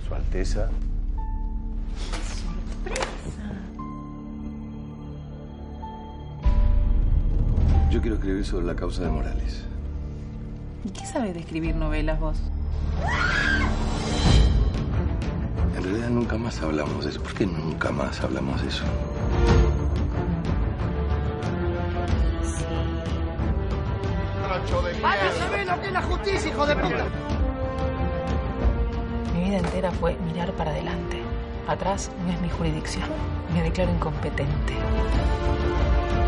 Su Alteza. ¡Sorpresa! Yo quiero escribir sobre la causa de Morales. ¿Y qué sabes de escribir novelas vos? En realidad nunca más hablamos de eso. ¿Por qué nunca más hablamos de eso? ¡Vaya a saber lo que es la justicia, hijo de puta! Mi vida entera fue mirar para adelante. Atrás no es mi jurisdicción. Me declaro incompetente.